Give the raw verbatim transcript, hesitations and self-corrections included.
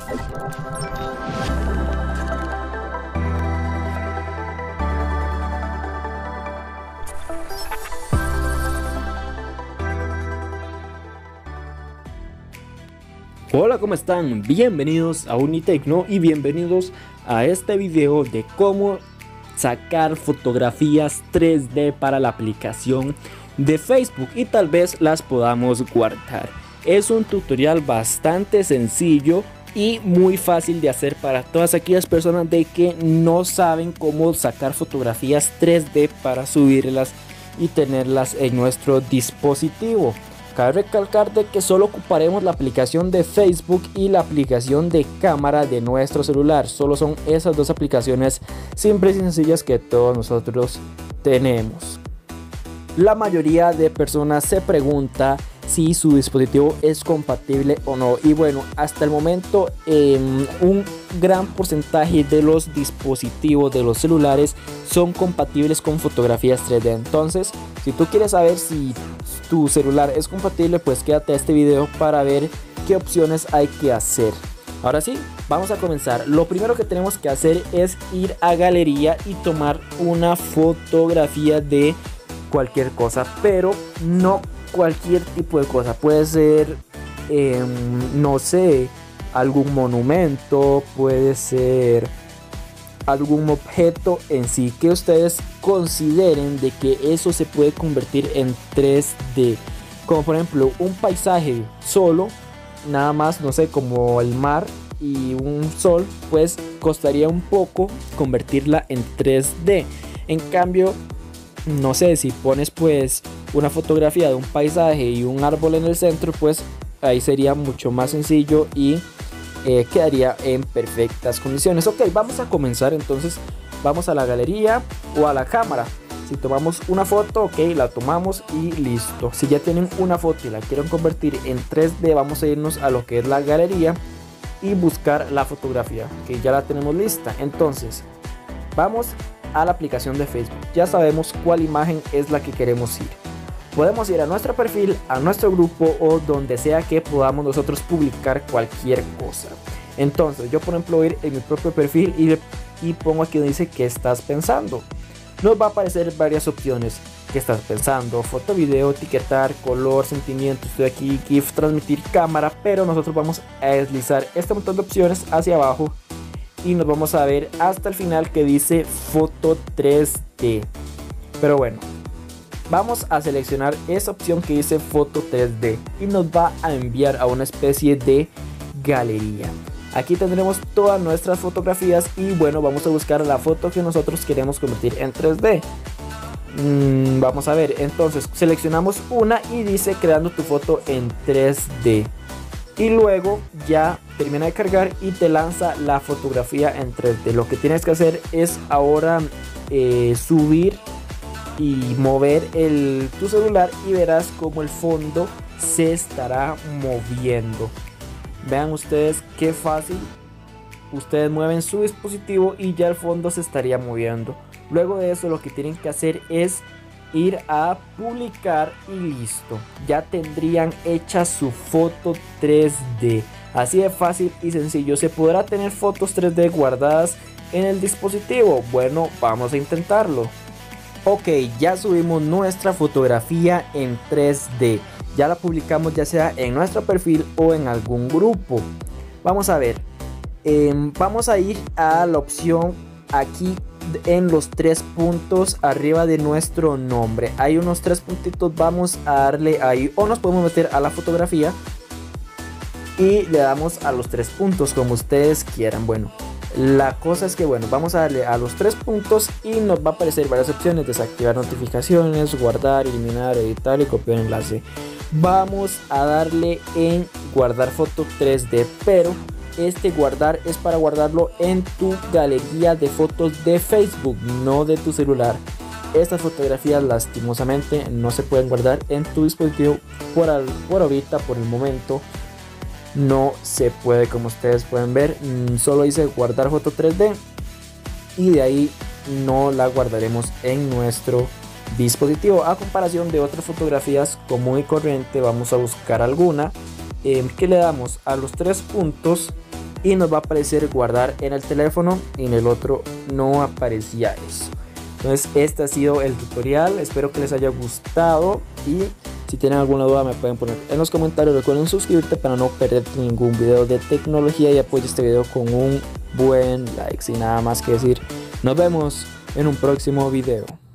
Hola, ¿cómo están? Bienvenidos a Unitecno y bienvenidos a este video de cómo sacar fotografías tres D para la aplicación de Facebook y tal vez las podamos guardar. Es un tutorial bastante sencillo y muy fácil de hacer para todas aquellas personas de que no saben cómo sacar fotografías tres D para subirlas y tenerlas en nuestro dispositivo. Cabe recalcar de que solo ocuparemos la aplicación de Facebook y la aplicación de cámara de nuestro celular. Solo son esas dos aplicaciones simples y sencillas que todos nosotros tenemos. La mayoría de personas se pregunta si su dispositivo es compatible o no, y bueno, hasta el momento eh, un gran porcentaje de los dispositivos de los celulares son compatibles con fotografías tres D. Entonces, si tú quieres saber si tu celular es compatible, pues quédate a este video para ver qué opciones hay que hacer. Ahora sí, vamos a comenzar. Lo primero que tenemos que hacer es ir a galería y tomar una fotografía de cualquier cosa, pero no cualquier tipo de cosa. Puede ser eh, no sé, algún monumento, puede ser algún objeto en sí que ustedes consideren de que eso se puede convertir en tres D, como por ejemplo un paisaje solo, nada más, no sé, como el mar y un sol, pues costaría un poco convertirla en tres D. En cambio, no sé, si pones pues una fotografía de un paisaje y un árbol en el centro, pues ahí sería mucho más sencillo y eh, quedaría en perfectas condiciones. Ok, vamos a comenzar. Entonces vamos a la galería o a la cámara. Si tomamos una foto, ok, la tomamos y listo. Si ya tienen una foto y la quieren convertir en tres D, vamos a irnos a lo que es la galería y buscar la fotografía, que ya la tenemos lista. Entonces vamos a la aplicación de Facebook. Ya sabemos cuál imagen es la que queremos ir. Podemos ir a nuestro perfil, a nuestro grupo o donde sea que podamos nosotros publicar cualquier cosa. Entonces yo por ejemplo voy a ir en mi propio perfil y, y pongo aquí donde dice ¿qué estás pensando? Nos va a aparecer varias opciones. ¿Qué estás pensando? Foto, video, etiquetar, color, sentimiento, estoy aquí, GIF, transmitir, cámara. Pero nosotros vamos a deslizar este montón de opciones hacia abajo y nos vamos a ver hasta el final que dice foto tres D. Pero bueno, vamos a seleccionar esa opción que dice foto tres D y nos va a enviar a una especie de galería. Aquí tendremos todas nuestras fotografías y bueno, vamos a buscar la foto que nosotros queremos convertir en tres D. mm, Vamos a ver, entonces seleccionamos una y dice creando tu foto en tres D. Y luego ya termina de cargar y te lanza la fotografía en tres D. Lo que tienes que hacer es ahora eh, subir y mover el, tu celular y verás como el fondo se estará moviendo. Vean ustedes qué fácil. Ustedes mueven su dispositivo y ya el fondo se estaría moviendo. Luego de eso lo que tienen que hacer es ir a publicar y listo. Ya tendrían hecha su foto tres D. Así de fácil y sencillo. ¿Se podrá tener fotos tres D guardadas en el dispositivo? Bueno, vamos a intentarlo. Ok, ya subimos nuestra fotografía en tres D. Ya la publicamos ya sea en nuestro perfil o en algún grupo. Vamos a ver. Eh, vamos a ir a la opción aquí en los tres puntos arriba de nuestro nombre. Hay unos tres puntitos, vamos a darle ahí o nos podemos meter a la fotografía y le damos a los tres puntos como ustedes quieran. Bueno, la cosa es que bueno, vamos a darle a los tres puntos y nos va a aparecer varias opciones: desactivar notificaciones, guardar, eliminar, editar y copiar enlace. Vamos a darle en guardar foto tres D, pero este guardar es para guardarlo en tu galería de fotos de Facebook, no de tu celular. Estas fotografías lastimosamente no se pueden guardar en tu dispositivo por, al, por ahorita, por el momento. No se puede, como ustedes pueden ver. Solo dice guardar foto tres D y de ahí no la guardaremos en nuestro dispositivo. A comparación de otras fotografías común y corriente, vamos a buscar alguna eh, que le damos a los tres puntos y nos va a aparecer guardar en el teléfono, y en el otro no aparecía eso. Entonces este ha sido el tutorial, espero que les haya gustado, y si tienen alguna duda me pueden poner en los comentarios. Recuerden suscribirte para no perderte ningún video de tecnología, y apoya este video con un buen like. Sin nada más que decir, nos vemos en un próximo video.